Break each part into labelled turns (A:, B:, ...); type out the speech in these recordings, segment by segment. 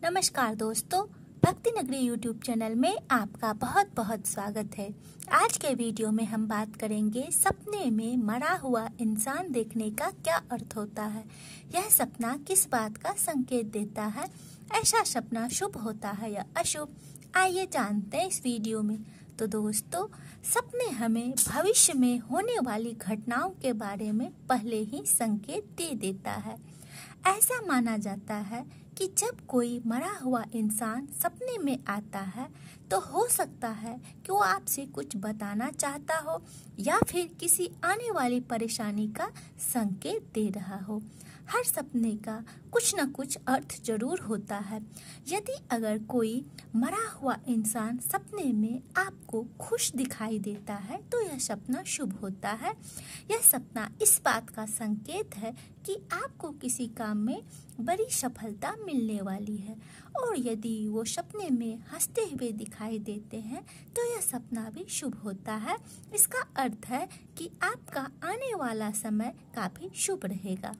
A: नमस्कार दोस्तों, भक्ति नगरी यूट्यूब चैनल में आपका बहुत बहुत स्वागत है। आज के वीडियो में हम बात करेंगे सपने में मरा हुआ इंसान देखने का क्या अर्थ होता है। यह सपना किस बात का संकेत देता है, ऐसा सपना शुभ होता है या अशुभ, आइए जानते हैं इस वीडियो में। तो दोस्तों, सपने हमें भविष्य में होने वाली घटनाओं के बारे में पहले ही संकेत दे देता है। ऐसा माना जाता है कि जब कोई मरा हुआ इंसान सपने में आता है तो हो सकता है कि वो आपसे कुछ बताना चाहता हो या फिर किसी आने वाली परेशानी का संकेत दे रहा हो। हर सपने का कुछ न कुछ अर्थ जरूर होता है। यदि अगर कोई मरा हुआ इंसान सपने में आपको खुश दिखाई देता है तो यह सपना शुभ होता है। यह सपना इस बात का संकेत है कि आपको किसी काम में बड़ी सफलता मिलने वाली है। और यदि वो सपने में हंसते हुए दिखाई देते हैं तो यह सपना भी शुभ होता है। इसका अर्थ है कि आपका आने वाला समय काफी शुभ रहेगा।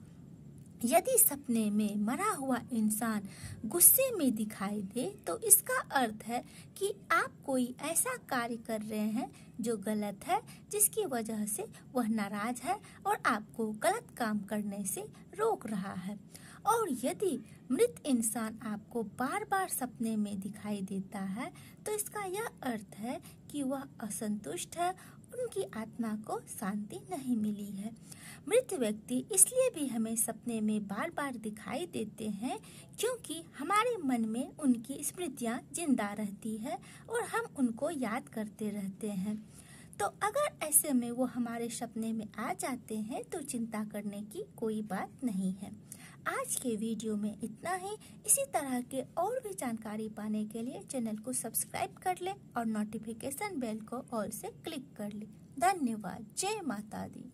A: यदि सपने में मरा हुआ इंसान गुस्से में दिखाई दे तो इसका अर्थ है कि आप कोई ऐसा कार्य कर रहे हैं जो गलत है, जिसकी वजह से वह नाराज है और आपको गलत काम करने से रोक रहा है। और यदि मृत इंसान आपको बार बार सपने में दिखाई देता है तो इसका यह अर्थ है कि वह असंतुष्ट है, उनकी आत्मा को शांति नहीं मिली है। मृत व्यक्ति इसलिए भी हमें सपने में बार बार दिखाई देते हैं क्योंकि हमारे मन में उनकी स्मृतियां जिंदा रहती है और हम उनको याद करते रहते हैं। तो अगर ऐसे में वो हमारे सपने में आ जाते हैं तो चिंता करने की कोई बात नहीं है। आज के वीडियो में इतना ही। इसी तरह के और भी जानकारी पाने के लिए चैनल को सब्सक्राइब कर ले और नोटिफिकेशन बेल को ऑल से क्लिक कर ले। धन्यवाद। जय माता दी।